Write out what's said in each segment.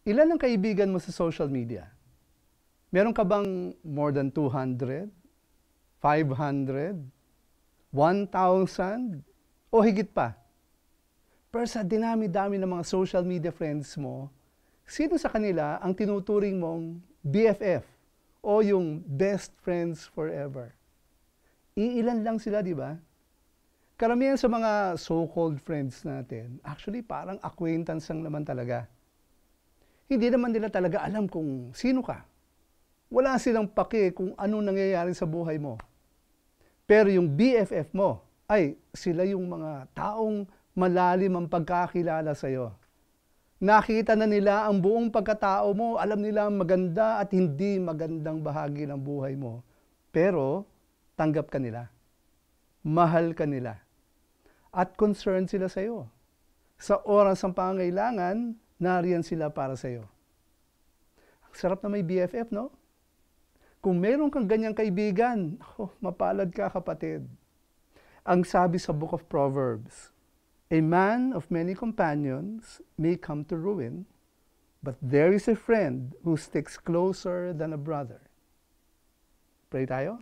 Ilan ang kaibigan mo sa social media? Meron ka bang more than 200, 500, 1,000, o higit pa? Pero sa dinami-dami ng mga social media friends mo, sino sa kanila ang tinuturing mong BFF o yung best friends forever? Iilan lang sila, di ba? Karamihan sa mga so-called friends natin, actually parang acquaintance lang naman talaga. Hindi naman nila talaga alam kung sino ka. Wala silang pake kung anong nangyayari sa buhay mo. Pero yung BFF mo, ay sila yung mga taong malalim ang pagkakilala sa'yo. Nakita na nila ang buong pagkatao mo, alam nila ang maganda at hindi magandang bahagi ng buhay mo. Pero tanggap ka nila. Mahal ka nila. At concerned sila sa'yo. Sa oras ng pangangailangan, nariyan sila para sa'yo. Ang sarap na may BFF, no? Kung meron kang ganyang kaibigan, mapalad ka, kapatid. Ang sabi sa Book of Proverbs, a man of many companions may come to ruin, but there is a friend who sticks closer than a brother. Pray tayo.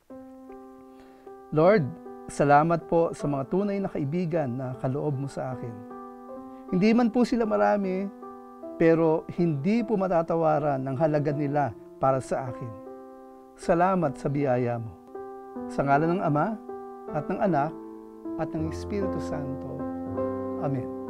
Lord, salamat po sa mga tunay na kaibigan na kaloob mo sa akin. Hindi man po sila marami, pero hindi po matatawaran ang halaga nila para sa akin. Salamat sa biyaya mo. Sa ngalan ng Ama, at ng Anak, at ng Espiritu Santo. Amen.